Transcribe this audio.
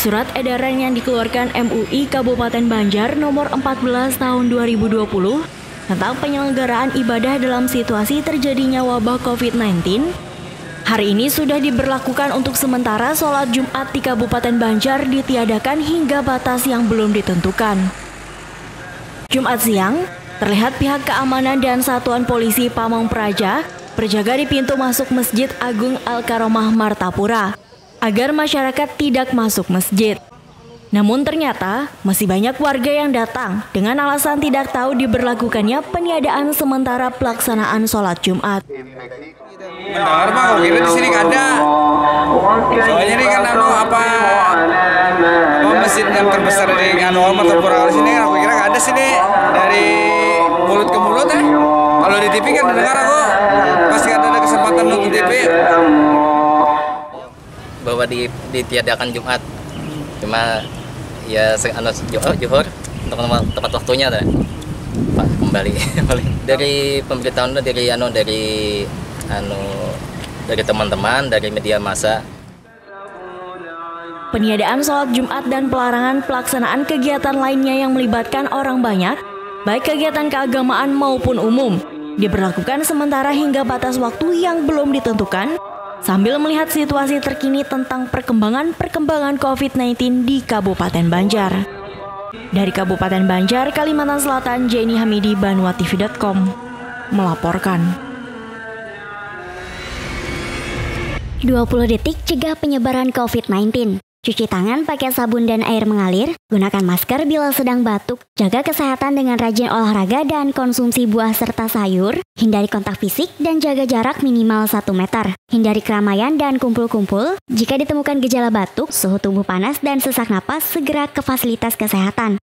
Surat edaran yang dikeluarkan MUI Kabupaten Banjar nomor 14 tahun 2020 tentang penyelenggaraan ibadah dalam situasi terjadinya wabah COVID-19 hari ini sudah diberlakukan untuk sementara. Sholat Jumat di Kabupaten Banjar ditiadakan hingga batas yang belum ditentukan. Jumat siang, terlihat pihak keamanan dan Satuan Polisi Pamong Praja berjaga di pintu masuk Masjid Agung Al-Karomah Martapura agar masyarakat tidak masuk masjid. Namun ternyata masih banyak warga yang datang dengan alasan tidak tahu diberlakukannya peniadaan sementara pelaksanaan sholat Jumat. Mendengar mah kok kira di sini nggak ada. Soalnya ini kan apa masjid yang terbesar di Martapura sini kan aku kira nggak ada sini, dari mulut ke mulut ya. Kalau di TV kan mendengar aku pasti ada kesempatan nonton TV. Bahwa ditiadakan Jumat, cuma ya Johor untuk tepat waktunya Pak kembali dari pemberitahuan dari teman-teman dari media massa. Peniadaan sholat Jumat dan pelarangan pelaksanaan kegiatan lainnya yang melibatkan orang banyak, baik kegiatan keagamaan maupun umum, diberlakukan sementara hingga batas waktu yang belum ditentukan, sambil melihat situasi terkini tentang perkembangan COVID-19 di Kabupaten Banjar. Dari Kabupaten Banjar, Kalimantan Selatan, Jenny Hamidi, BanuaTV.com melaporkan. 20 detik cegah penyebaran COVID-19. Cuci tangan pakai sabun dan air mengalir, gunakan masker bila sedang batuk, jaga kesehatan dengan rajin olahraga dan konsumsi buah serta sayur, hindari kontak fisik dan jaga jarak minimal 1 meter. Hindari keramaian dan kumpul-kumpul. Jika ditemukan gejala batuk, suhu tubuh panas dan sesak napas, segera ke fasilitas kesehatan.